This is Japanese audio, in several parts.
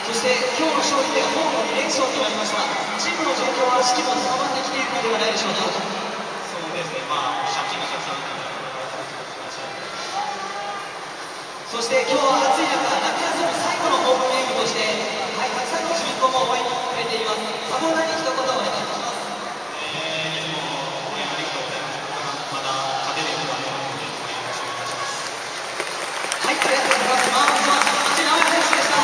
そして今日の勝利でホーム2連勝となりました。チームの状況は士気も高まってきているのではないでしょうか。 そうですね、借金がたくさんあったので、 そして今日は暑い中、夏休み最後のホームゲームとして、たくさんの市民も応援に来てくれています。サボーナに一言お願いします。 いつも応援ありがとうございます。また勝てるようになるので、応援よろしくお願いします。 はい、ありがとうございます。マウンドは内直哉選手でした。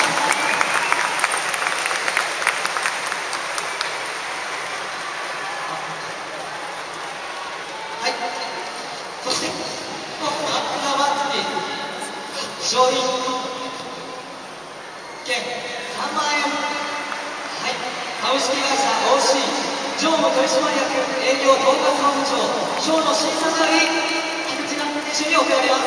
はい、そして、マップが待っている商品券3万円。はい、株式会社 OC 常務取締役営業統括本部長小野審査会菊池直選手に贈られます。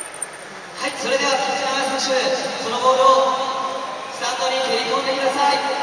はい、それでは菊池直哉選手、そのボールをスタンドに蹴り込んでください。